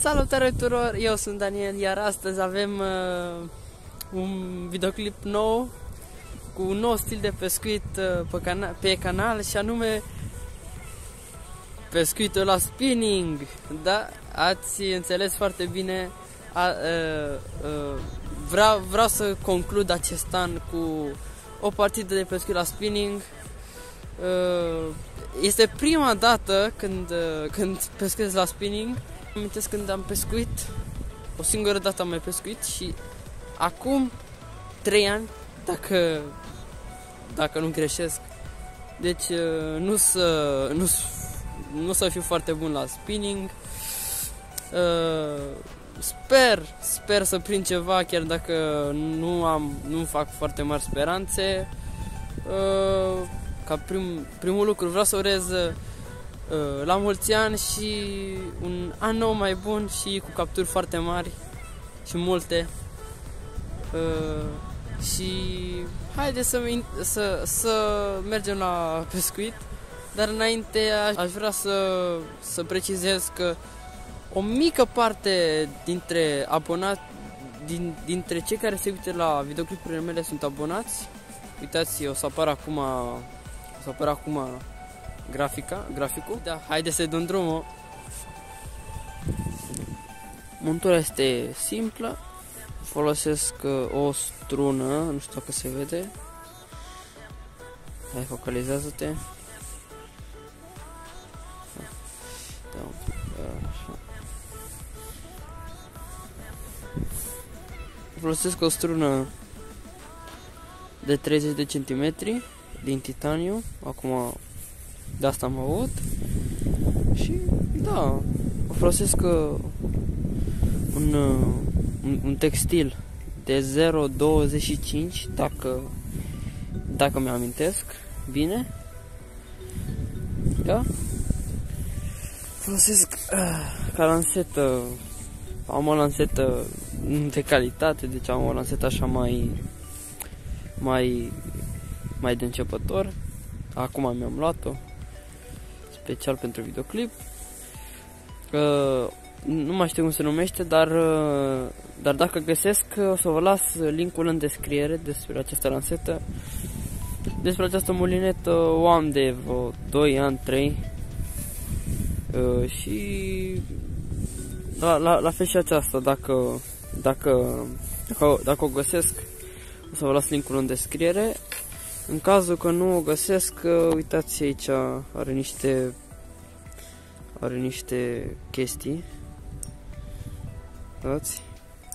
Salutare tuturor, eu sunt Daniel, iar astăzi avem un videoclip nou cu un nou stil de pescuit pe canal, și anume pescuitul la spinning. Da, ați înțeles foarte bine. Vreau să conclud acest an cu o partidă de pescuit la spinning. Este prima dată când pescuiesc la spinning. Amintesc când am pescuit, o singură dată am mai pescuit și acum 3 ani, dacă nu greșesc. Deci nu să fiu foarte bun la spinning. Sper să prind ceva, chiar dacă nu fac foarte mari speranțe. Ca primul lucru vreau să urez la mulți ani și un an nou mai bun și cu capturi foarte mari și multe. Și haide să mergem la pescuit. Dar înainte aș vrea să precizez că o mică parte dintre abonați, dintre cei care se uită la videoclipurile mele sunt abonați. Uitați, o să apară acum graficul. Da, haide să dăm drumul. Montura este simplă. Folosesc o strună, nu știu dacă se vede. Hai, focalizează-te. Așa. Folosesc o strună de 30 de centimetri din titaniu. Acum de asta am avut. Și da, folosesc un textil de 0,25 dacă mi-amintesc bine. Da? Folosesc ca lansetă, am o lansetă de calitate, deci am o lansetă așa mai de începător. Acum mi-am luat-o special pentru videoclip. Nu mai știu cum se numește, dar dacă găsesc o să vă las linkul în descriere despre această lansetă. Despre această mulinetă o am de vreo 2 ani, 3. Și la fel și aceasta, dacă o găsesc, o să vă las linkul în descriere. În cazul că nu o găsesc, uitați aici, are niște chestii. Uitați.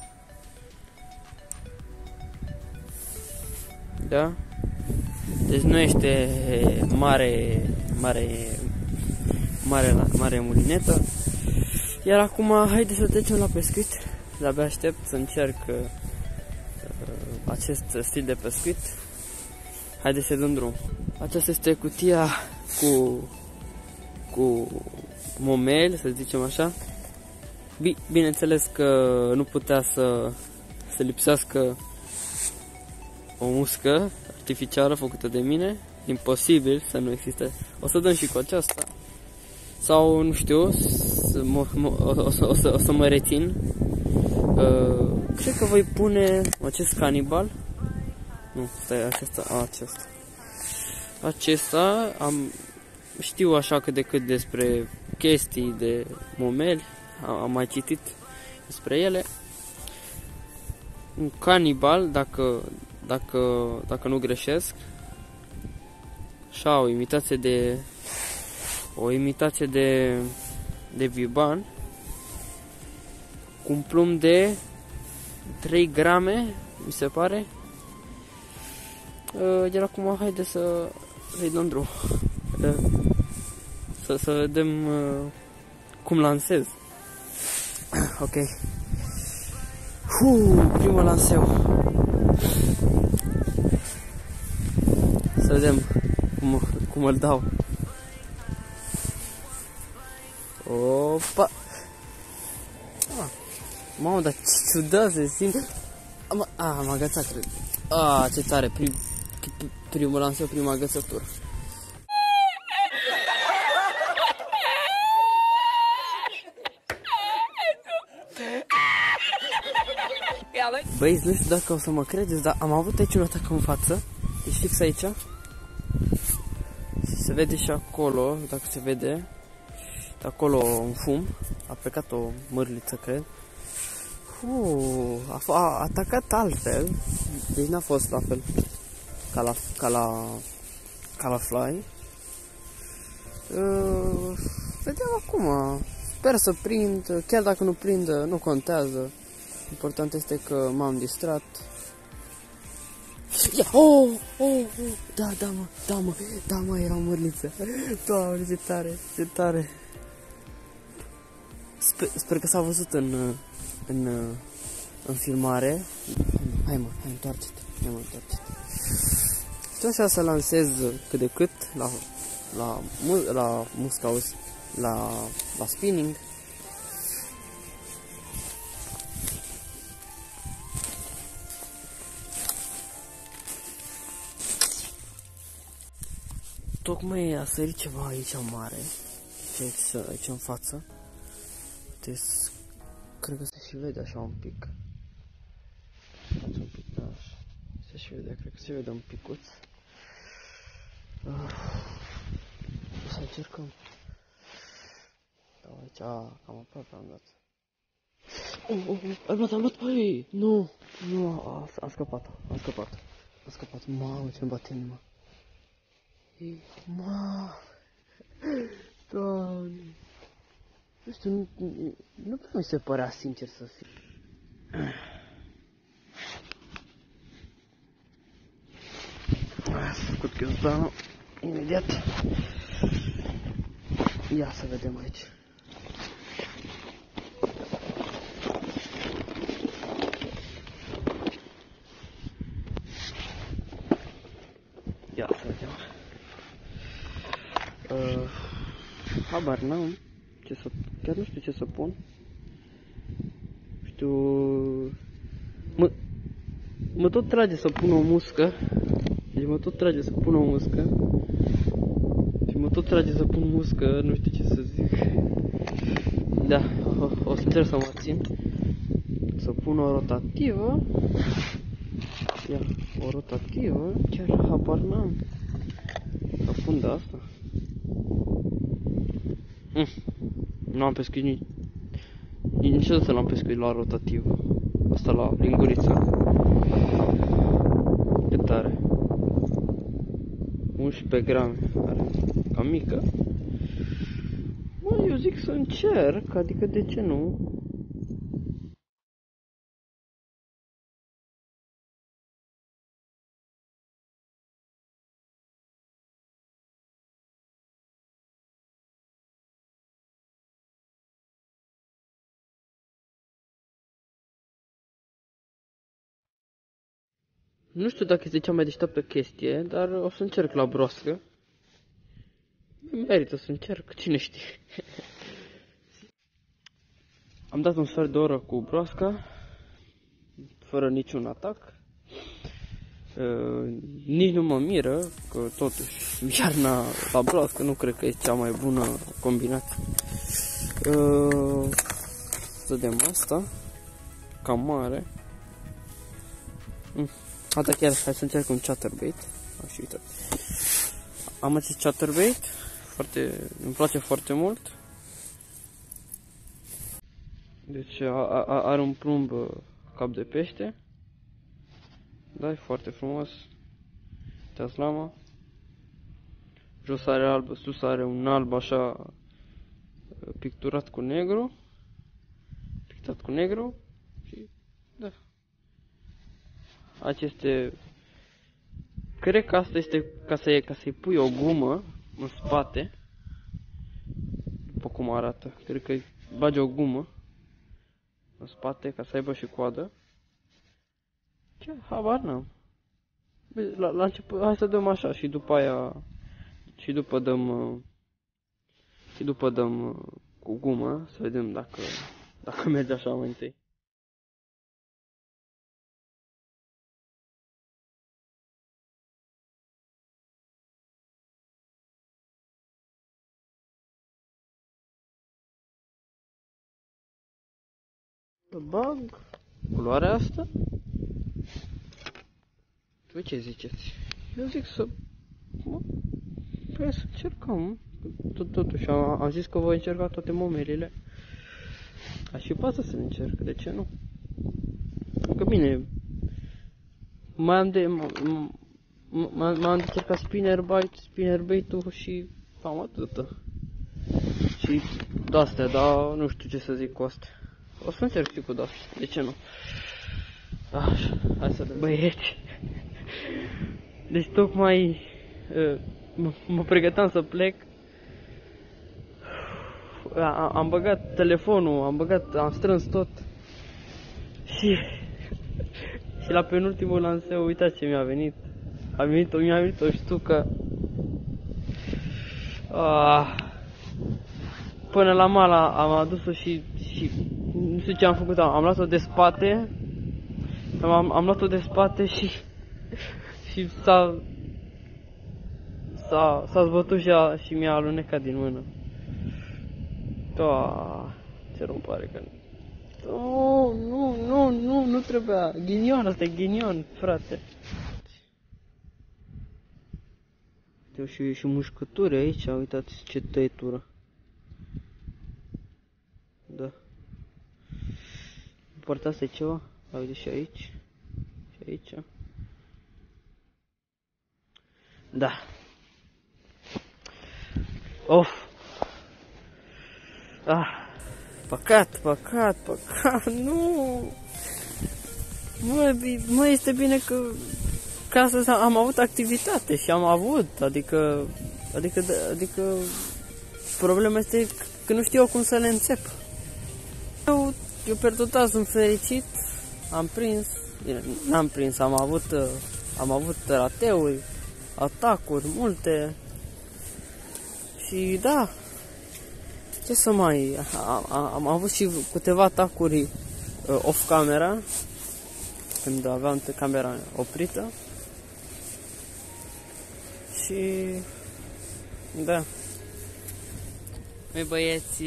Da? Deci nu este mare mulinetă. Iar acum haideți să trecem la pescuit. De-abia aștept să încerc acest stil de pescuit. Haideți să dăm drum. Aceasta este cutia cu momeli, să zicem așa. Bineînțeles că nu putea să lipsească o muscă artificială făcută de mine. Imposibil să nu existe. O să dăm și cu aceasta. Sau nu știu, o să mă rețin. Cred că voi pune acest canibal. Nu, stai, acesta știu așa cât de cât despre chestii de momeli, am mai citit despre ele. Un canibal, dacă nu greșesc. Așa, o imitație de viban cu un plumb de 3 grame, mi se pare. Iar acum haide să-i dăm drum. Să vedem cum lansez. Ok. Primul lanseu. Să vedem cum îl dau. Opa! Mamă, dar ce ciudat se simte. M-a agățat, cred. Ce tare, primul lanseu, prima agățătură. Băi, nu știu dacă o să mă credeți, dar am avut aici un atac în față. Deci fix aici. Se vede și acolo, dacă se vede. Acolo un fum. A plecat o mârliță, cred. A atacat altfel. Deci n-a fost la fel ca la fly. Vedem acum. Sper să prind. Chiar dacă nu prind, nu contează. Important este că m-am distrat. Da, mă, era o mârliță. Doamne, ce tare, ce tare. Sper că s-a văzut în filmare. Hai, întoarce-te. Știu așa să lansez cât de cât la musca, la spinning. Tocmai a sărit ceva aici mare. Aici în față. Deci, cred că se și vede așa un pic. Se și vede, cred că se vede un picuț. O să încercăm. Da, aici, cam aproape am dat. Am luat, băi! Nu, a scăpat. Mamă, ce-mi bate inima. Doamne. Nu știu, nu prea mi se părea sincer să fiu. S-a făcut ghiozdanul imediat. Ia să vedem aici. Ia să vedem. Habar n-am. Chiar nu știu ce să pun. Știu... Mă tot trage să pun o muscă. Deci mă tot trage să pun o muscă. Și mă tot trage să pun muscă, nu știu ce să zic. Da, o să încerc să mă țin. Să pun o rotativă. Ia, o rotativă. Chiar habar n-am. Să pun de asta. Nu am pescuit niciodată l-am pescuit la rotativ. Asta la lingurița. Cât are? 11 grame. Are cam mică. Bă, eu zic să încerc, adică de ce nu? Nu știu dacă este cea mai deșteaptă chestie, dar o să încerc la broască. Merită să încerc, cine știe. Am dat un sfert de oră cu broasca, fără niciun atac. Nici nu mă miră, că totuși iarna la broască nu cred că e cea mai bună combinație. Să vedem asta, cam mare. Asta chiar, hai să încerc un chatterbait. Și uite. Am acest chatterbait, îmi place foarte mult. Deci are un plumb cap de pește. Da, e foarte frumos. Uitați lama. Jos are alb, sus are un alb așa picturat cu negru. Pictat cu negru. Și da. Aceste... Cred că asta este ca să-i pui o gumă în spate. După cum arată. Cred că îi bagi o gumă în spate ca să aibă și coadă. Ce? Habar n-am. La început, hai să dăm așa și după aia și după dăm cu gumă să vedem dacă merge așa mai întâi. bag culoarea asta. Voi ce ziceți? Eu zic să... Păi să încercăm. Totuși am zis că voi încerca toate momelile. Aș fi pasă să le încerc, de ce nu? Că bine, m-am încercat spinnerbait-ul și cam atâta. Și de-astea, dar nu știu ce să zic cu astea. O să încerc și cu de-astea, de ce nu? Așa, hai să vedem. Băieți, deci tocmai mă pregăteam să plec. Am băgat telefonul, am strâns tot. Și la penultimul lanseu, uitați ce mi-a venit. Mi-a venit o ștucă. Până la mal am adus-o și nu știu ce am făcut, am luat-o de spate. Am luat-o de spate și s-a zbătut și mi-a alunecat din mână. Ce rău pare că... Nu trebuia. Ghinion, asta e ghinion, frate. Și mușcături aici, uitați ce tăietură. Da. Partea asta e ceva. Uite și aici. Și aici. Da. Of. Păcat, nu. Mă, este bine că astăzi am avut activitate și am avut, adică problema este că nu știu cum să le înțep. Eu pe total sunt fericit, n-am prins, am avut rateuri, atacuri multe și da, ce să mai, am avut și câteva atacuri off camera, când aveam camera oprită și da. Noi băieți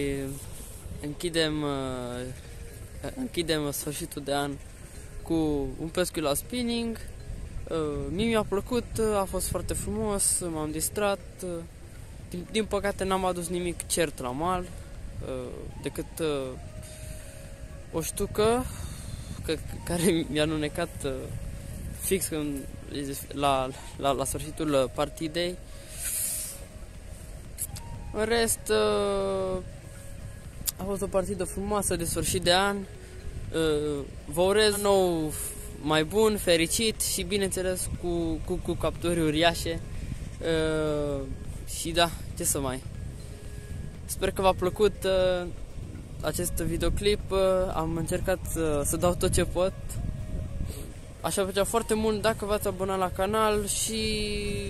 închidem sfârșitul de an cu un pescuit la spinning. Mie mi-a plăcut, a fost foarte frumos, m-am distrat. Din păcate n-am adus nimic cert la mal, decât o ștucă care mi-a alunecat fix când, la sfârșitul partidei. În rest, a fost o partidă frumoasă de sfârșit de an. Vă urez nou mai bun, fericit și bineînțeles cu capturi uriașe. Și da, ce să mai. Sper că v-a plăcut acest videoclip. Am încercat să dau tot ce pot. Așa plăcea foarte mult dacă v-ați abonat la canal și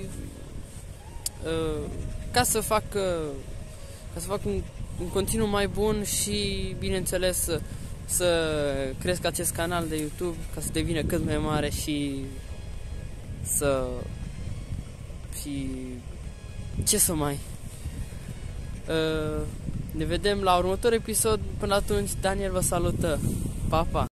ca să fac un continuu mai bun și bineînțeles să cresc acest canal de YouTube ca să devină cât mai mare și ce să mai. Ne vedem la următorul episod. Până atunci, Daniel vă salută. Pa, pa!